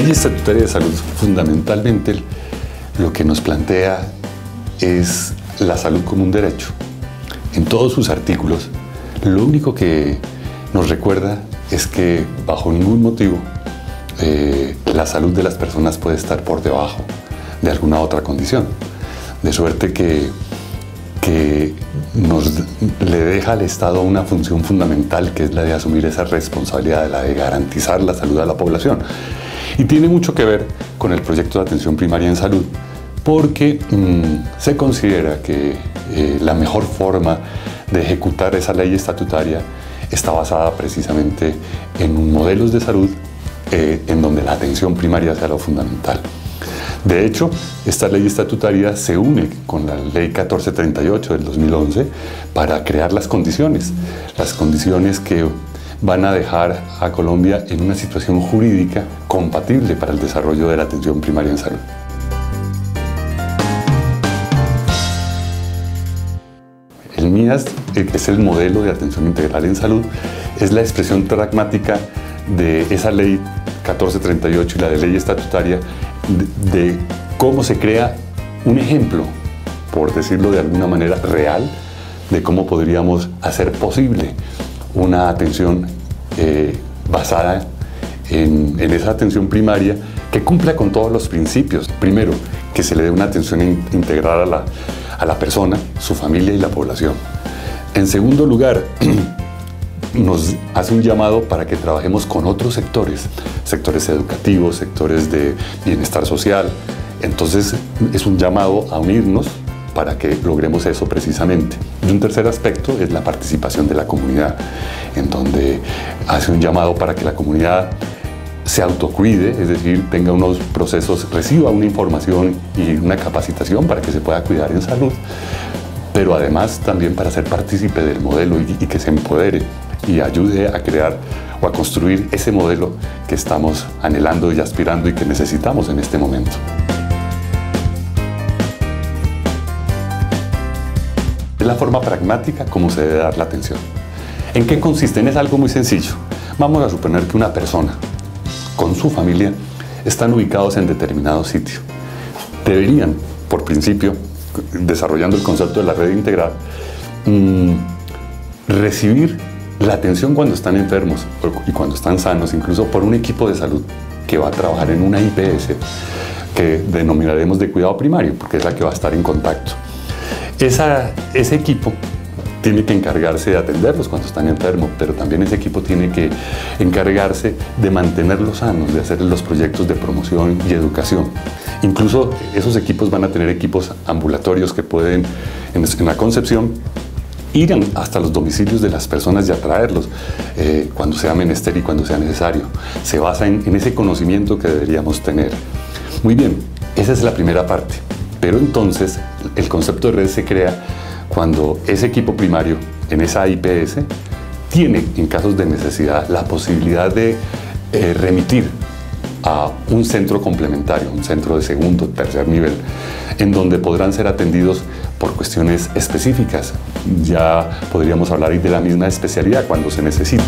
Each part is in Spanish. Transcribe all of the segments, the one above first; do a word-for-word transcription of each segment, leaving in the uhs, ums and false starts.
Ley Estatutaria de Salud, fundamentalmente, lo que nos plantea es la salud como un derecho. En todos sus artículos, lo único que nos recuerda es que bajo ningún motivo eh, la salud de las personas puede estar por debajo de alguna otra condición. De suerte que, que nos, le deja al Estado una función fundamental, que es la de asumir esa responsabilidad, la de garantizar la salud de la población. Y tiene mucho que ver con el proyecto de atención primaria en salud, porque mmm, se considera que eh, la mejor forma de ejecutar esa ley estatutaria está basada precisamente en modelos de salud eh, en donde la atención primaria sea lo fundamental. De hecho, esta ley estatutaria se une con la ley catorce treinta y ocho del dos mil once para crear las condiciones, las condiciones que van a dejar a Colombia en una situación jurídica compatible para el desarrollo de la atención primaria en salud. El MIAS, que es el modelo de atención integral en salud, es la expresión pragmática de esa ley catorce treinta y ocho y la de ley estatutaria de, de cómo se crea un ejemplo, por decirlo de alguna manera real, de cómo podríamos hacer posible una atención eh, basada en, en esa atención primaria que cumpla con todos los principios. Primero, que se le dé una atención in, integral a la, a la persona, su familia y la población. En segundo lugar, nos hace un llamado para que trabajemos con otros sectores, sectores educativos, sectores de bienestar social. Entonces, es un llamado a unirnos para que logremos eso precisamente. Y un tercer aspecto es la participación de la comunidad, en donde hace un llamado para que la comunidad se autocuide, es decir, tenga unos procesos, reciba una información y una capacitación para que se pueda cuidar en salud, pero además también para ser partícipe del modelo y, y que se empodere y ayude a crear o a construir ese modelo que estamos anhelando y aspirando y que necesitamos en este momento. Es la forma pragmática como se debe dar la atención. ¿En qué consiste? Es algo muy sencillo. Vamos a suponer que una persona con su familia están ubicados en determinado sitio. Deberían, por principio, desarrollando el concepto de la red integral, mmm, recibir la atención cuando están enfermos y cuando están sanos, incluso por un equipo de salud que va a trabajar en una I P S que denominaremos de cuidado primario, porque es la que va a estar en contacto. Esa, ese equipo tiene que encargarse de atenderlos cuando están enfermos, pero también ese equipo tiene que encargarse de mantenerlos sanos, de hacer los proyectos de promoción y educación. Incluso esos equipos van a tener equipos ambulatorios que pueden, en, en la concepción, ir hasta los domicilios de las personas y atraerlos eh, cuando sea menester y cuando sea necesario. Se basa en, en ese conocimiento que deberíamos tener. Muy bien, esa es la primera parte. Pero entonces el concepto de red se crea cuando ese equipo primario en esa I P S tiene, en casos de necesidad, la posibilidad de eh, remitir a un centro complementario, un centro de segundo, tercer nivel, en donde podrán ser atendidos por cuestiones específicas. Ya podríamos hablar de la misma especialidad cuando se necesite.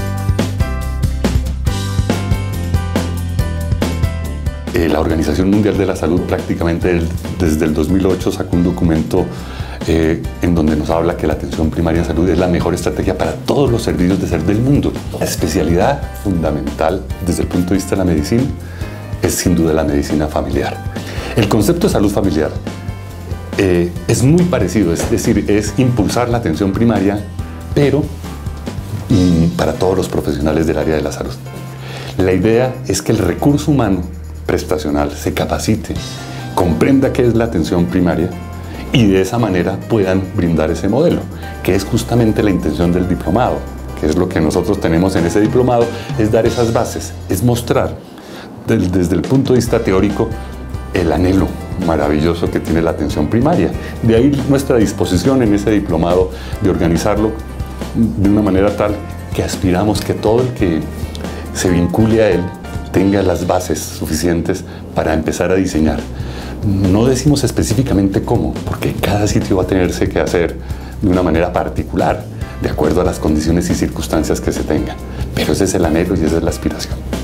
Eh, la Organización Mundial de la Salud prácticamente el, desde el dos mil ocho sacó un documento eh, en donde nos habla que la atención primaria en salud es la mejor estrategia para todos los servicios de salud del mundo. La especialidad fundamental desde el punto de vista de la medicina es sin duda la medicina familiar. El concepto de salud familiar eh, es muy parecido, es decir, es impulsar la atención primaria, pero mm, para todos los profesionales del área de la salud. La idea es que el recurso humano prestacional se capacite, comprenda qué es la atención primaria y de esa manera puedan brindar ese modelo, que es justamente la intención del diplomado, que es lo que nosotros tenemos en ese diplomado, es dar esas bases, es mostrar del, desde el punto de vista teórico el anhelo maravilloso que tiene la atención primaria. De ahí nuestra disposición en ese diplomado de organizarlo de una manera tal que aspiramos que todo el que se vincule a él tenga las bases suficientes para empezar a diseñar. No decimos específicamente cómo, porque cada sitio va a tenerse que hacer de una manera particular, de acuerdo a las condiciones y circunstancias que se tengan. Pero ese es el anhelo y esa es la aspiración.